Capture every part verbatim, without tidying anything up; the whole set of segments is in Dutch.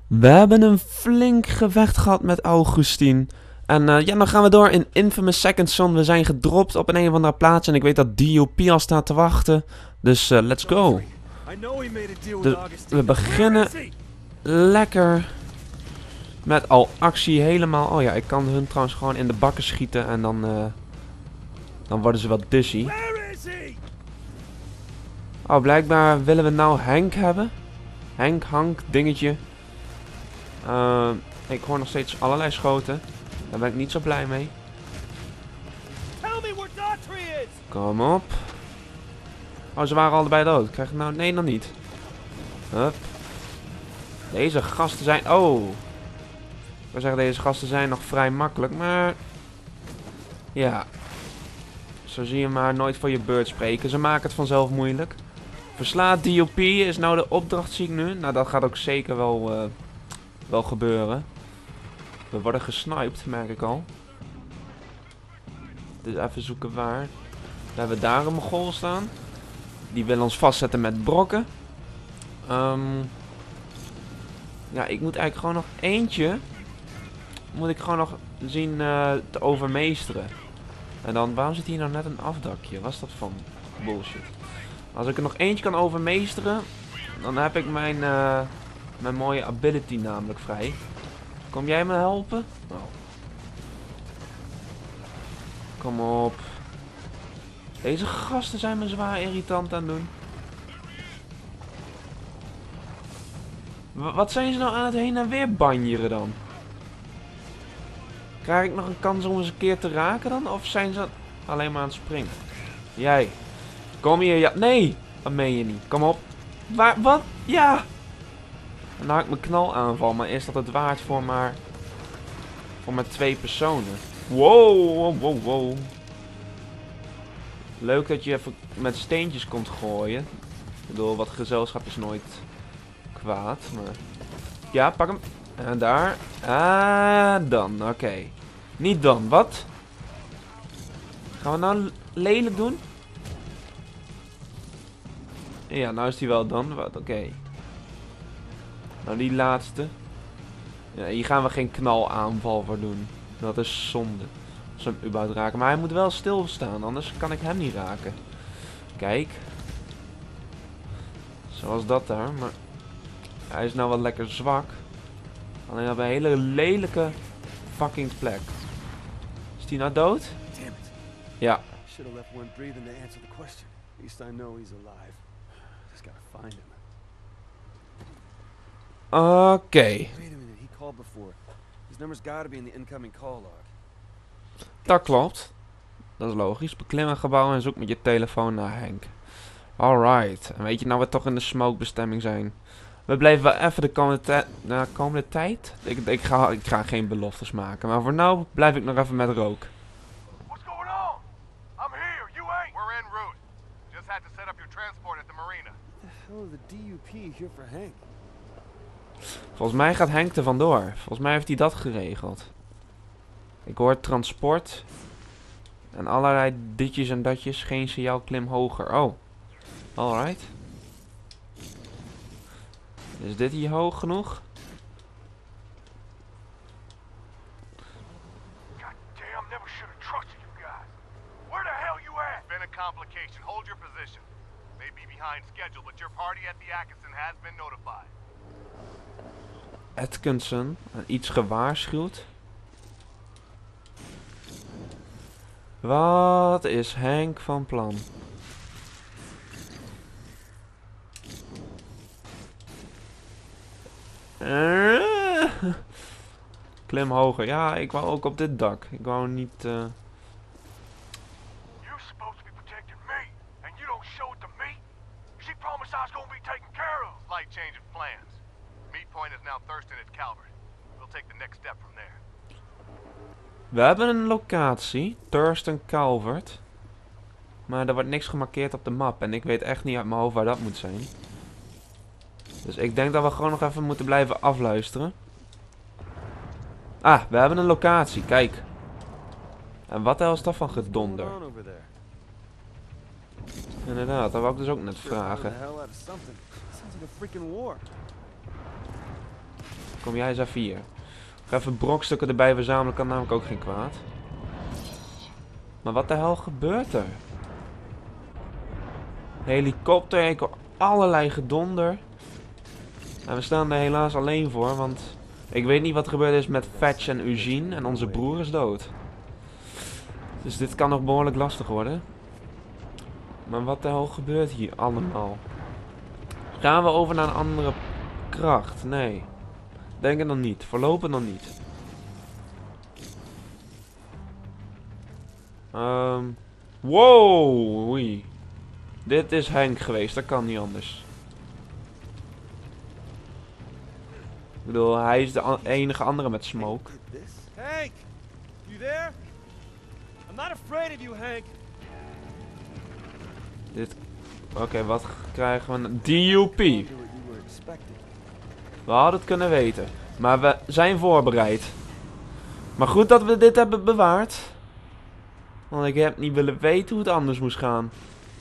We hebben een flink gevecht gehad met Augustine. En uh, ja, dan gaan we door in Infamous Second Son. We zijn gedropt op een, een of andere plaats. En ik weet dat D U P al staat te wachten. Dus uh, let's go. De, we beginnen lekker met al actie helemaal. Oh ja, ik kan hun trouwens gewoon in de bakken schieten. En dan, uh, dan worden ze wat dizzy. Oh, blijkbaar willen we nou Hank hebben. Hank, Hank, dingetje. Uh, ik hoor nog steeds allerlei schoten. Daar ben ik niet zo blij mee. Kom op. Oh, ze waren allebei dood. Krijg ik nou... Nee, nog niet. Hup. Deze gasten zijn... Oh. Ik wil zeggen, deze gasten zijn nog vrij makkelijk, maar... Ja. Zo zie je maar nooit voor je beurt spreken. Ze maken het vanzelf moeilijk. Verslaat D U P is nou de opdracht, zie ik nu. Nou, dat gaat ook zeker wel... Uh, wel gebeuren. We worden gesniped, merk ik al. Dus even zoeken waar. We hebben daar een Mogol staan. Die wil ons vastzetten met brokken. Um, ja, ik moet eigenlijk gewoon nog eentje. Moet ik gewoon nog zien uh, te overmeesteren. En dan, waarom zit hier nou net een afdakje? Wat is dat van bullshit? Als ik er nog eentje kan overmeesteren, dan heb ik mijn, uh, mijn mooie ability namelijk vrij. Kom jij me helpen? Oh. Kom op. Deze gasten zijn me zwaar irritant aan het doen. W wat zijn ze nou aan het heen en weer banjeren dan? Krijg ik nog een kans om eens een keer te raken dan? Of zijn ze alleen maar aan het springen? Jij. Kom hier. Ja. Nee. Dat meen je niet. Kom op. Waar? Wat? Ja. En dan had ik mijn knalaanval. Maar is dat het waard voor maar... Voor maar twee personen? Wow. Wow. Wow. Wow. Leuk dat je even met steentjes komt gooien. Ik bedoel, wat gezelschap is nooit kwaad. Maar... Ja, pak hem. En daar. Ah, dan. Oké. Okay. Niet dan. Wat? Gaan we nou lelijk doen? Ja, nou is die wel dan. Wat? Oké. Okay. Nou, die laatste. Ja, hier gaan we geen knalaanval voor doen. Dat is zonde. Als we hem überhaupt raken. Maar hij moet wel stilstaan, anders kan ik hem niet raken. Kijk. Zoals dat daar. Maar hij is nou wel lekker zwak. Alleen op een hele lelijke fucking plek. Is die nou dood? Ja. Oké. Okay. Dat klopt. Dat is logisch. Beklim een gebouw en zoek met je telefoon naar Hank. Alright. En weet je nou we toch in de smoke bestemming zijn? We blijven wel even de komende, uh, komende tijd. Ik, ik, ga, ik ga geen beloftes maken. Maar voor nu blijf ik nog even met rook. What's going on? I'm here. You ain't. We're en route. Just had to set up your transport at the marina. What the hell is the D U P here for Hank? Volgens mij gaat Hank er vandoor. Volgens mij heeft hij dat geregeld. Ik hoor transport. En allerlei ditjes en datjes. Geen signaal, klim hoger. Oh. Alright. Is dit hier hoog genoeg? God damn, never should have trusted you guys. Where the hell you at? Been a complication. Hold your position. May be behind schedule, but your party at the Atkinson has been notified. Atkinson, iets gewaarschuwd. Wat is Hank van plan? Uh, Klim hoger. Ja, ik wou ook op dit dak. Ik wou niet... Uh... You're supposed to be protecting me, and you don't show it to me. She promised I was gonna be taken care of. Slight change of plans. Meet point is now Thurston at Calvert. We'll take the next step from there. We hebben een locatie, Thurston Calvert. Maar er wordt niks gemarkeerd op de map. En ik weet echt niet uit mijn hoofd waar dat moet zijn. Dus ik denk dat we gewoon nog even moeten blijven afluisteren. Ah, we hebben een locatie, kijk. En wat de hel is dat van gedonder? Inderdaad, dat wou ik dus ook net vragen. Kom jij eens even hier. Ga even brokstukken erbij verzamelen, kan namelijk ook geen kwaad. Maar wat de hel gebeurt er? Helikopter, ik hoor allerlei gedonder. En we staan er helaas alleen voor, want ik weet niet wat er gebeurd is met Fetch en Eugene en onze broer is dood. Dus dit kan nog behoorlijk lastig worden. Maar wat de hel gebeurt hier allemaal? Gaan we over naar een andere kracht? Nee. Denk het nog niet. Voorlopig nog niet. Um, wow. Oei. Dit is Hank geweest. Dat kan niet anders. Ik bedoel, hij is de an- enige andere met smoke. Hank! You there? I'm not afraid of you, Hank. Dit... Oké, okay, wat krijgen we? D U P. We hadden het kunnen weten. Maar we zijn voorbereid. Maar goed dat we dit hebben bewaard. Want ik heb niet willen weten hoe het anders moest gaan.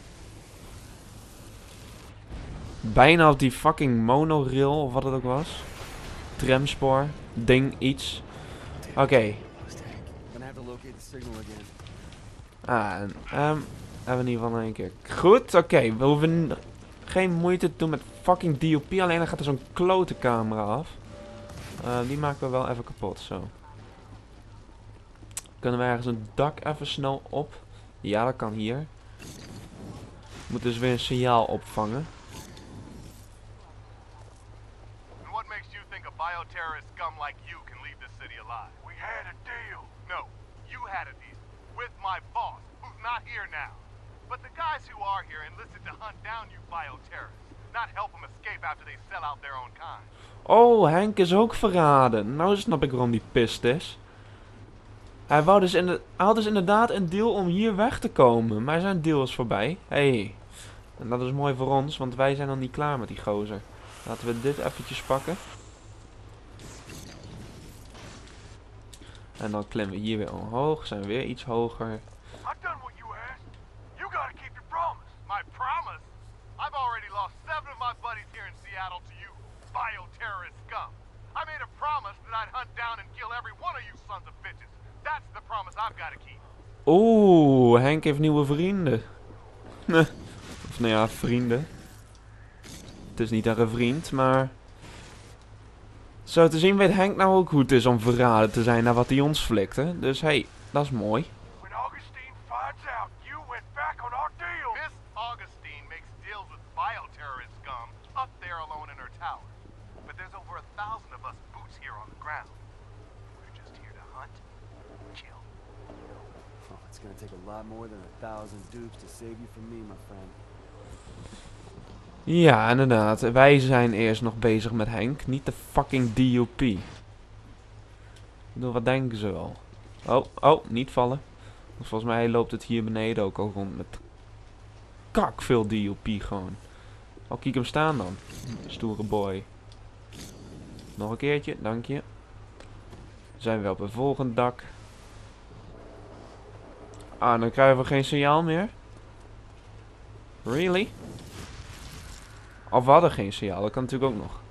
Bijna op die fucking monorail of wat het ook was. Tramspoor. Ding, iets. Oké. Okay. Ah, en... Um, hebben we in ieder geval nog een keer. Goed, oké. Okay. We hoeven geen moeite te doen met fucking D U P. Alleen dan gaat er zo'n klote camera af. Uh, die maken we wel even kapot, zo. Kunnen we ergens een dak even snel op? Ja, dat kan hier. We moeten dus weer een signaal opvangen. And what makes you think a bioterrorist scum like you can leave this city alive? We had a deal. No, you had a deal. With my boss, who's not here now. But the guys who are here enlisted to hunt down you bioterrorists. Not help them escape after they sell out their own kind. Oh, Hank is ook verraden. Nou snap ik waarom die pist is. Hij, wou dus in de, hij had dus inderdaad een deal om hier weg te komen. Maar zijn deal is voorbij. Hey. En dat is mooi voor ons, want wij zijn nog niet klaar met die gozer. Laten we dit eventjes pakken. En dan klimmen we hier weer omhoog. Zijn we weer iets hoger. I've done what you asked. You gotta keep your promise. My promise? I've already lost seven of my buddies here in Seattle to you bioterrorist scum. I made a promise that I'd hunt down and kill every one of you sons of bitches. That's the promise I've gotta keep. Oeh, Henk heeft nieuwe vrienden. Of nou ja, vrienden. Het is niet echt een vriend, maar... Zo te zien weet Henk nou ook hoe het is om verraden te zijn naar wat hij ons flikte. Dus hey, dat is mooi. When Augustine finds out you went back on our deal. Miss Augustine makes deals with bioterrorist scum up there alone in her tower. But there's over a thousand of us boots here on the ground. We're just here to hunt, kill. Oh, it's gonna take a lot more than a thousand dupes to save you from me, my friend. Ja, inderdaad. Wij zijn eerst nog bezig met Henk. Niet de fucking D U P. Ik bedoel, wat denken ze wel? Oh, oh, niet vallen. Volgens mij loopt het hier beneden ook al rond met kak veel D U P gewoon. Oh, kijk hem staan dan. Stoere boy. Nog een keertje, dank je. Zijn we op een volgend dak. Ah, dan krijgen we geen signaal meer. Really? Of we hadden geen signaal, dat kan natuurlijk ook nog.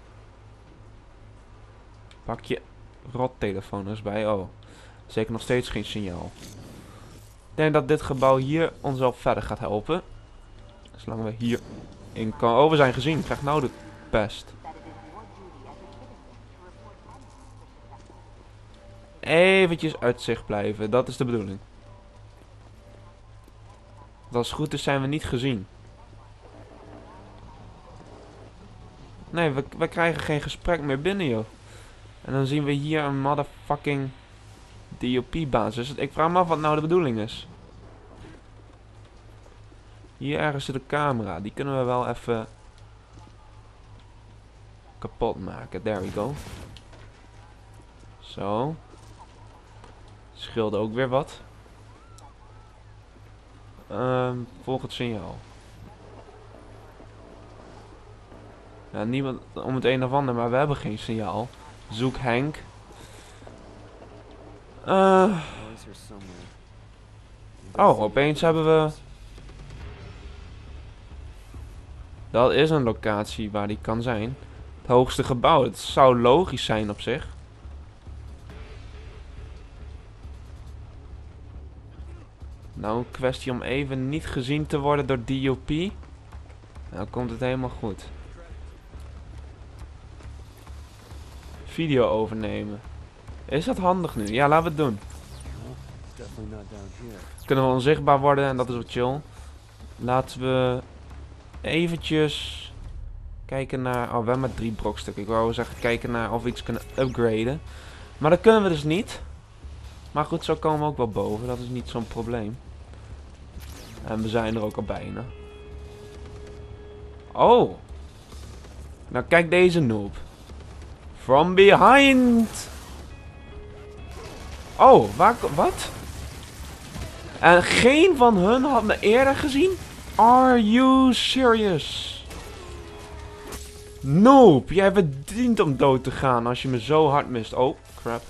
Pak je rottelefoon eens bij. Oh, zeker nog steeds geen signaal. Ik denk dat dit gebouw hier ons wel verder gaat helpen. Zolang we hier in kan. Oh, we zijn gezien. Ik krijg nou de pest. Eventjes uit zicht blijven, dat is de bedoeling. Want als het goed is zijn we niet gezien. Nee, we, we krijgen geen gesprek meer binnen, joh. En dan zien we hier een motherfucking D U P-basis. Ik vraag me af wat nou de bedoeling is. Hier ergens zit een camera. Die kunnen we wel even kapot maken. There we go. Zo. Scheelde ook weer wat. Um, volg het signaal. Ja, niemand om het een of ander, maar we hebben geen signaal. Zoek Henk. Uh. Oh, opeens hebben we... Dat is een locatie waar die kan zijn. Dat hoogste gebouw. Het zou logisch zijn op zich. Nou, een kwestie om even niet gezien te worden door D O P. Nou komt het helemaal goed. Video overnemen. Is dat handig nu? Ja, laten we het doen. Definitely not down here. Kunnen we onzichtbaar worden en dat is wat chill. Laten we eventjes kijken naar... Oh, we hebben maar drie brokstukken. Ik wou zeggen kijken naar of we iets kunnen upgraden. Maar dat kunnen we dus niet. Maar goed, zo komen we ook wel boven. Dat is niet zo'n probleem. En we zijn er ook al bijna. Oh. Nou, kijk deze noob. From behind. Oh, waar... Wat? En geen van hun had me eerder gezien? Are you serious? Noob, jij verdient om dood te gaan als je me zo hard mist. Oh, crap.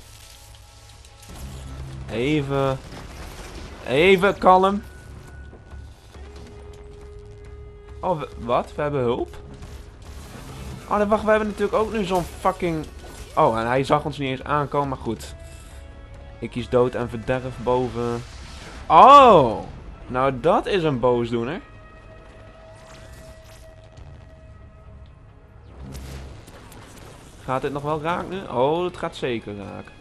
Even. Even kalm. Oh, we, wat? We hebben hulp? Oh, nee, wacht, we hebben natuurlijk ook nu zo'n fucking... Oh, en hij zag ons niet eens aankomen, maar goed. Ik kies dood en verderf boven... Oh! Nou, dat is een boosdoener. Gaat dit nog wel raken nu? Oh, het gaat zeker raken.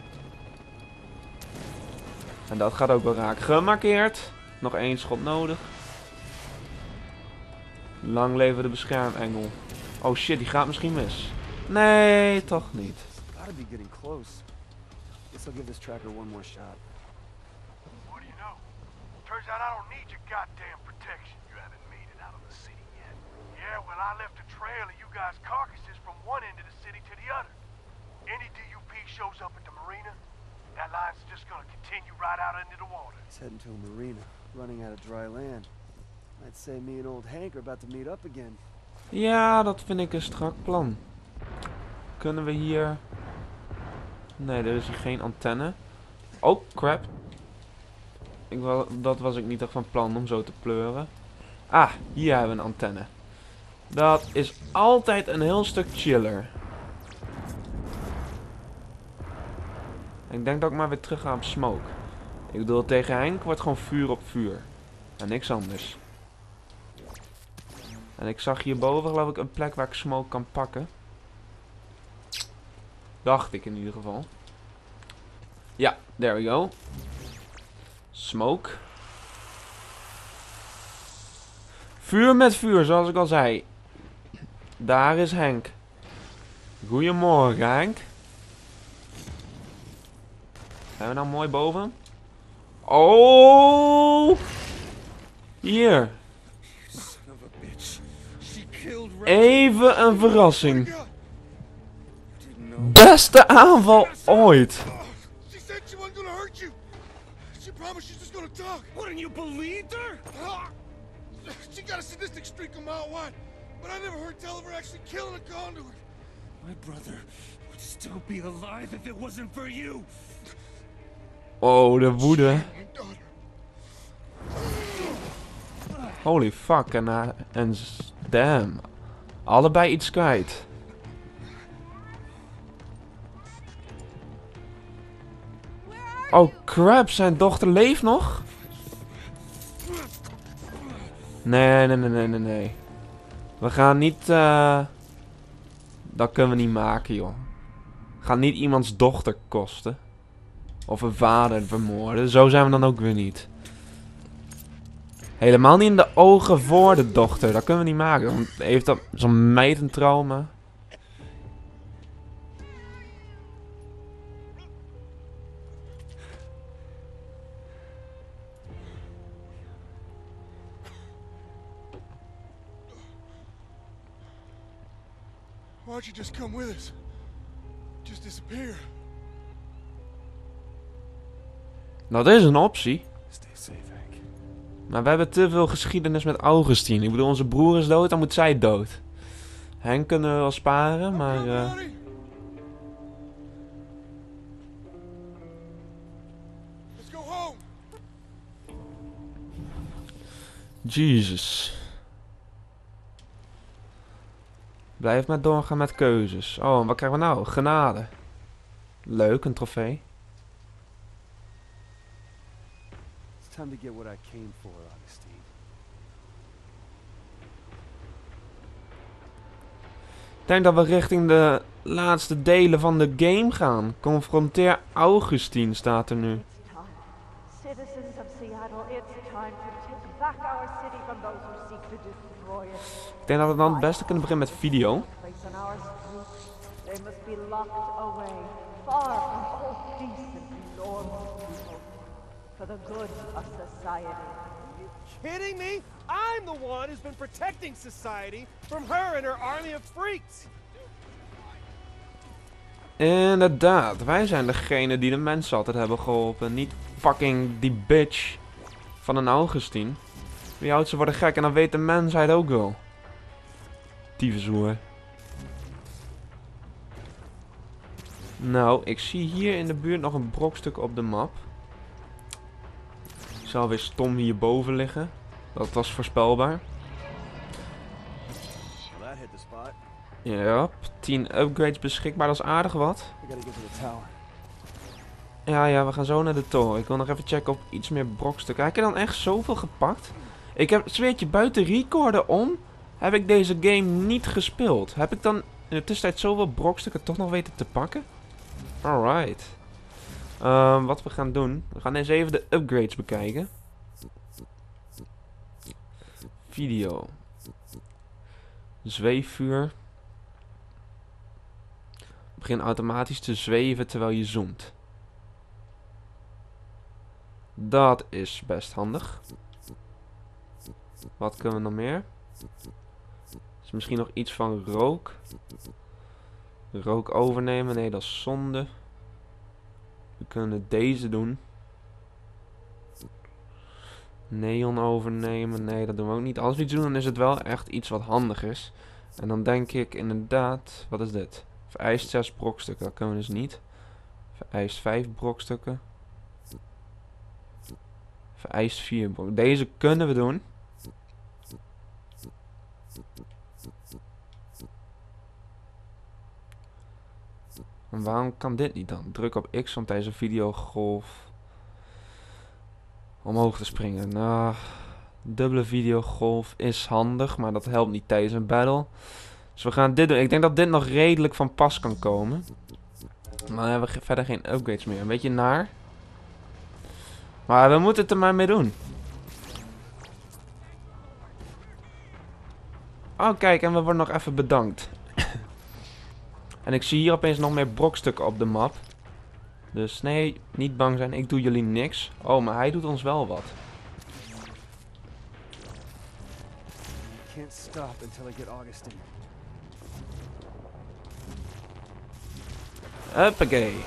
En dat gaat ook wel raken. Gemarkeerd. Nog één schot nodig. Lang leven de beschermengel. Oh shit, die gaat misschien mis. Nee, toch niet. Gotta be getting close. Guess I'll give this tracker one more shot. What do you know? Turns out I don't need your goddamn protection. You haven't made it out of the city yet. Yeah, well, I left a trail of you guys' carcasses from one end of the city to the other. Any D U P shows up at the marina, that line's just gonna continue right out into the water. He's heading to a marina, running out of dry land. I'd say me and old Hank are about to meet up again. Ja, dat vind ik een strak plan. Kunnen we hier... Nee, er is hier geen antenne. Oh, crap. Ik wel, dat was ik niet echt van plan om zo te pleuren. Ah, hier hebben we een antenne. Dat is altijd een heel stuk chiller. Ik denk dat ik maar weer terug ga op smoke. Ik bedoel, tegen Henk wordt gewoon vuur op vuur. En niks anders. En ik zag hierboven geloof ik een plek waar ik smoke kan pakken. Dacht ik in ieder geval. Ja, there we go. Smoke. Vuur met vuur, zoals ik al zei. Daar is Henk. Goedemorgen, Henk. Zijn we nou mooi boven? Oh! Hier. Even een verrassing. Beste aanval ooit. She said she wasn't gonna hurt you. She promised she's just gonna talk. Wouldn't you believe her? She got a sadistic streak a mile wide, but I never heard tell of her actually killing a conduit. My brother would still be alive if it wasn't for you. Oh, de woede. Holy fuck, en, uh, en damn. Allebei iets kwijt. Oh crap, zijn dochter leeft nog? Nee, nee, nee, nee, nee, nee. We gaan niet, uh... dat kunnen we niet maken, joh. We gaan niet iemands dochter kosten. Of een vader vermoorden. Zo zijn we dan ook weer niet. Helemaal niet in de ogen voor de dochter. Dat kunnen we niet maken. Want heeft dat zo'n meid een trauma? Why don't you just come with us? Just disappear. Nou, dat is een optie. Stay safe, Hank. Maar we hebben te veel geschiedenis met Augustine. Ik bedoel, onze broer is dood, dan moet zij dood. Henk kunnen we wel sparen, maar... Uh... Let's go home. Jesus. Blijf maar doorgaan met keuzes. Oh, en wat krijgen we nou? Genade. Leuk, een trofee. It's time to get what I came for, Augustine. Ik denk dat we richting de laatste delen van de game gaan. Confronteer Augustine staat er nu. Citizens of Seattle, it's time to take back our city from those who seek to destroy it. Ik denk dat we dan het beste kunnen beginnen met video. Place on our streets. They must be locked away, far from all decent, normal people, for the good of society. Kidding me? I'm the one who's been protecting society from her and her army of freaks. Inderdaad, wij zijn degene die de mensen altijd hebben geholpen. Niet fucking die bitch van een Augustine. Wie houdt ze worden gek en dan weet de mensheid ook wel. Tyfushoer. Nou, ik zie hier in de buurt nog een brokstuk op de map. Ik zal weer stom hierboven liggen. Dat was voorspelbaar. Well, that hit the spot. Ja, tien upgrades beschikbaar, dat is aardig wat. I gotta get to the tower. Ja, ja, we gaan zo naar de toren. Ik wil nog even checken op iets meer brokstukken. Heb ik er dan echt zoveel gepakt? Ik heb, zweertje, buiten recorder om, heb ik deze game niet gespeeld. Heb ik dan in de tussentijd zoveel brokstukken toch nog weten te pakken? Alright. Um, wat we gaan doen, we gaan eens even de upgrades bekijken. Video. Zweefvuur. Begin automatisch te zweven terwijl je zoomt. Dat is best handig. Wat kunnen we nog meer? Is misschien nog iets van rook. Rook overnemen. Nee, dat is zonde. We kunnen deze doen. Neon overnemen. Nee, dat doen we ook niet. Als we iets doen, dan is het wel echt iets wat handig is. En dan denk ik inderdaad... Wat is dit? Vereist zes brokstukken. Dat kunnen we dus niet. Vereist vijf brokstukken. Vereist vier brokstukken. Deze kunnen we doen. En waarom kan dit niet dan? Druk op X om tijdens een videogolf omhoog te springen. Nou, dubbele videogolf is handig, maar dat helpt niet tijdens een battle. Dus we gaan dit doen. Ik denk dat dit nog redelijk van pas kan komen. Maar dan hebben we verder geen upgrades meer. Een beetje naar. Maar we moeten het er maar mee doen. Oh, kijk, en we worden nog even bedankt. En ik zie hier opeens nog meer brokstukken op de map. Dus nee, niet bang zijn. Ik doe jullie niks. Oh, maar hij doet ons wel wat. Can't stop until I get Augustine. Huppakee.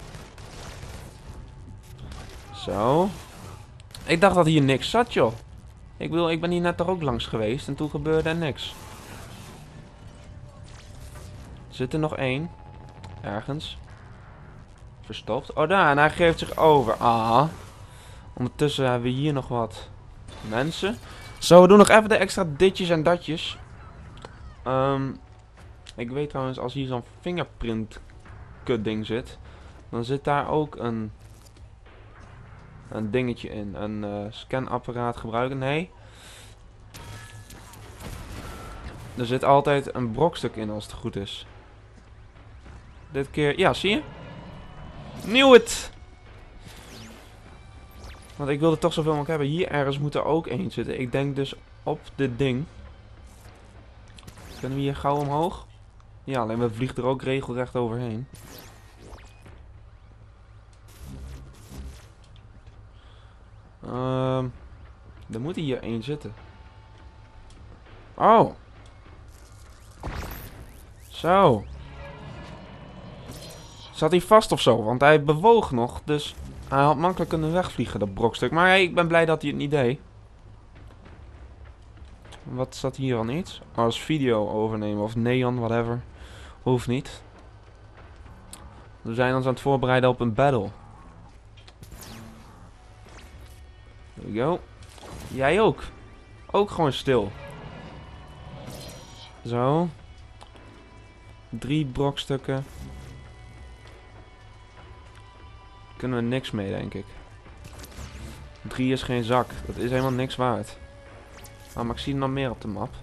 Zo. Ik dacht dat hier niks zat, joh. Ik bedoel, ik ben hier net toch ook langs geweest en toen gebeurde er niks. Zit er nog één? Ergens. Verstopt. Oh, daar. En hij geeft zich over. Ah. Ondertussen hebben we hier nog wat mensen. Zo, we doen nog even de extra ditjes en datjes. Um, ik weet trouwens, als hier zo'n fingerprint kut ding zit, dan zit daar ook een, een dingetje in. Een uh, scanapparaat gebruiken. Nee. Er zit altijd een brokstuk in als het goed is. Dit keer, ja, zie je? Knew it! Want ik wilde toch zoveel mogelijk hebben. Hier ergens moet er ook één zitten. Ik denk dus op dit ding. Kunnen we hier gauw omhoog? Ja, alleen we vliegen er ook regelrecht overheen. Um, er moet hier één zitten. Oh! Zo. Zat hij vast of zo? Want hij bewoog nog. Dus hij had makkelijk kunnen wegvliegen, dat brokstuk. Maar hey, ik ben blij dat hij het niet deed. Wat staat hier dan iets? Als video overnemen of neon, whatever. Hoeft niet. We zijn ons aan het voorbereiden op een battle. There we go. Jij ook. Ook gewoon stil. Zo. Drie brokstukken. Kunnen we niks mee, denk ik. Drie is geen zak. Dat is helemaal niks waard. Ah, maar ik zie er nog meer op de map.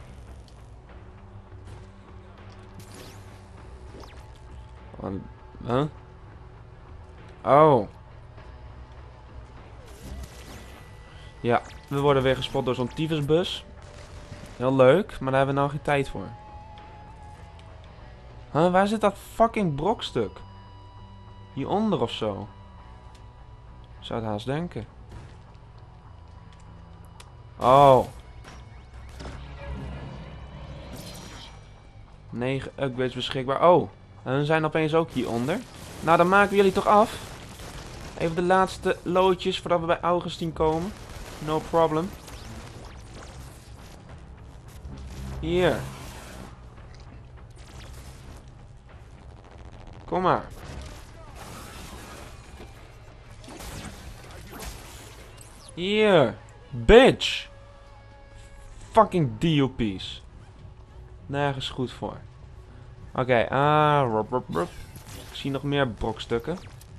Huh? Oh. Ja, we worden weer gespot door zo'n tyfusbus. Heel leuk, maar daar hebben we nou geen tijd voor. Huh, waar zit dat fucking brokstuk? Hieronder of zo? Ik zou het haast denken. Oh. negen upgrades beschikbaar. Oh. En hun zijn opeens ook hieronder. Nou, dan maken we jullie toch af. Even de laatste loodjes voordat we bij Augustine komen. No problem. Hier. Kom maar. Hier. Bitch. Fucking D O P's. Nergens goed voor. Oké, okay, ah, rup, rup, rup. Ik zie nog meer brokstukken.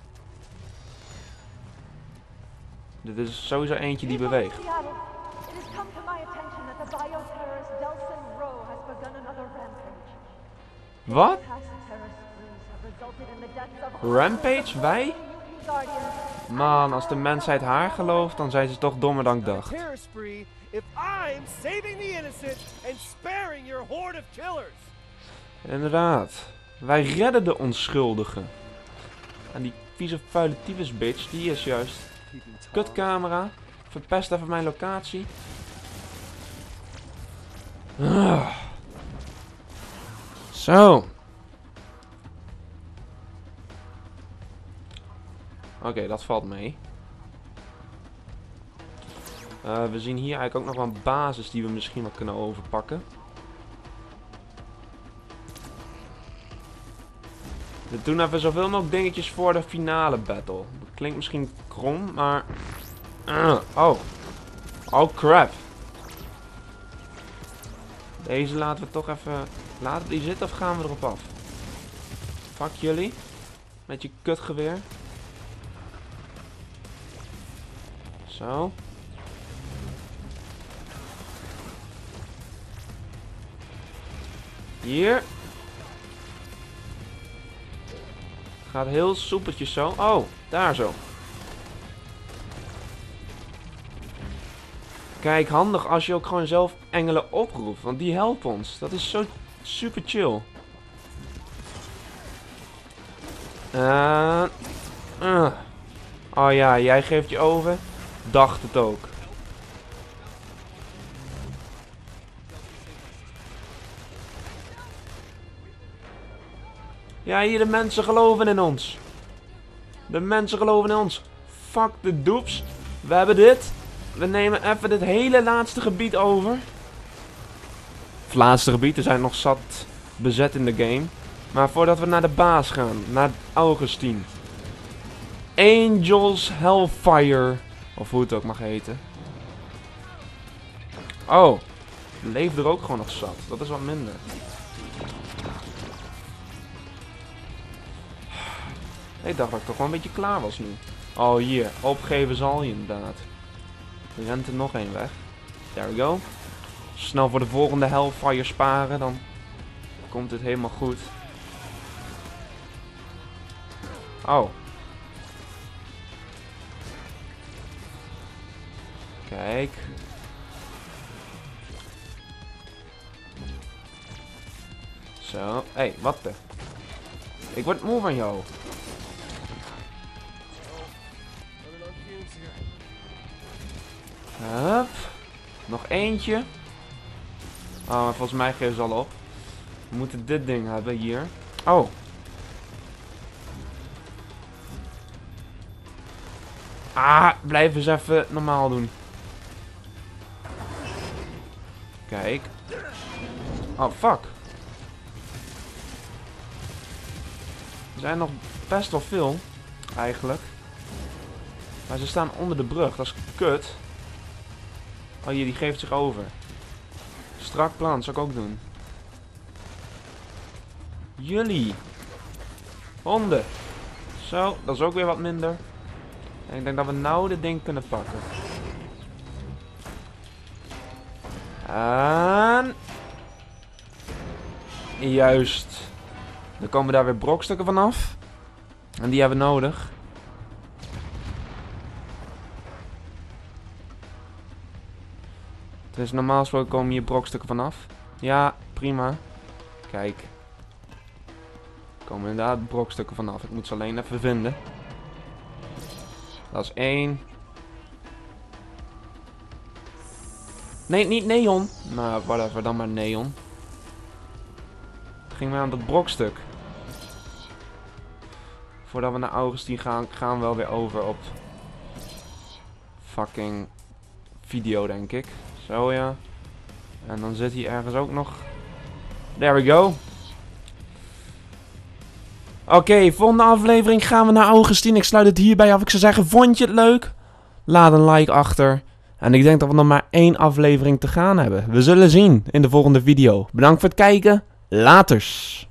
Dit is sowieso eentje die beweegt. Wat? Rampage? Wij? Man, als de mensheid haar gelooft, dan zijn ze toch dommer dan ik dacht. Inderdaad. Wij redden de onschuldigen. En die vieze vuile tyfus bitch, die is juist. Kutcamera. Verpest even mijn locatie. Ah. Zo. Oké, okay, dat valt mee. Uh, we zien hier eigenlijk ook nog wel een basis die we misschien wel kunnen overpakken. We doen even zoveel mogelijk dingetjes voor de finale battle. Dat klinkt misschien krom, maar... Uh, oh. Oh crap. Deze laten we toch even... Laten we die zitten of gaan we erop af? Fuck jullie. Met je kutgeweer. Zo. Hier. Gaat heel soepeltjes zo. Oh, daar zo. Kijk, handig als je ook gewoon zelf engelen oproept. Want die helpen ons. Dat is zo super chill. Uh, uh. Oh ja, jij geeft je over. Dacht het ook. Ja, hier de mensen geloven in ons. De mensen geloven in ons. Fuck de doeps. We hebben dit. We nemen even dit hele laatste gebied over. Het laatste gebied, er zijn nog zat bezet in de game. Maar voordat we naar de baas gaan, naar Augustine. Angels Hellfire. Of hoe het ook mag heten. Oh. Leeft er ook gewoon nog zat. Dat is wat minder. Ik dacht dat ik toch wel een beetje klaar was nu. Oh hier. Opgeven zal je inderdaad. Er rent er nog één weg. There we go. Snel voor de volgende Hellfire sparen. Dan komt het helemaal goed. Oh. Kijk. Zo. Hé, hey, wat de? Ik word moe van jou. Hup. Nog eentje. Oh, maar volgens mij geven ze al op. We moeten dit ding hebben hier. Oh. Ah, blijf eens even normaal doen. Kijk. Oh, fuck. Er zijn nog best wel veel. Eigenlijk. Maar ze staan onder de brug. Dat is kut. Oh, hier, die geeft zich over. Strak plan, zou ik ook doen. Jullie. Honden. Zo, dat is ook weer wat minder. En ik denk dat we nou dit ding kunnen pakken. En... Juist. Dan komen daar weer brokstukken vanaf. En die hebben we nodig. Dus normaal gesproken komen hier brokstukken vanaf. Ja, prima. Kijk. Er komen inderdaad brokstukken vanaf. Ik moet ze alleen even vinden. Dat is één. Nee, niet neon. Nou, whatever, dan maar neon. Ging maar aan dat brokstuk. Voordat we naar Augustine gaan, gaan we wel weer over op fucking video, denk ik. Zo ja. En dan zit hier ergens ook nog. There we go. Oké, okay, volgende aflevering gaan we naar Augustine. Ik sluit het hierbij af. Ik zou zeggen, vond je het leuk? Laat een like achter. En ik denk dat we nog maar één aflevering te gaan hebben. We zullen zien in de volgende video. Bedankt voor het kijken. Laters.